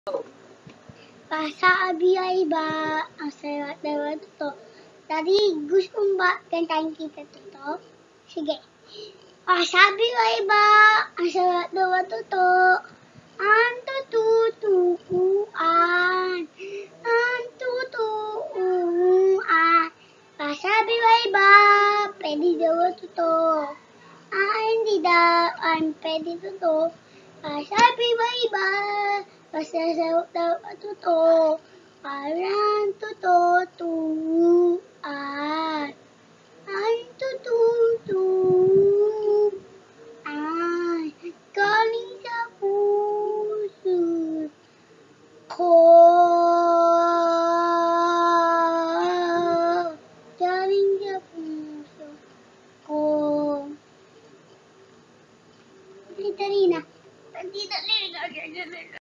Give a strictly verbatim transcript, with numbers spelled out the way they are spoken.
Pasabi ay iba ang sarat na tuto. Daddy, gusto mo ba kantahin kita tuto? Sige. Pasabi ay iba ang sarat na tuto. Ang tututuan. Ang tutuan. Pasabi ay iba, pwede daw tuto. Ah, hindi daw, ang pwede tuto. Pasabi ay iba, basta sa daw tuto. Parang tututuan. Ang tututuan. Galing sa puso ko.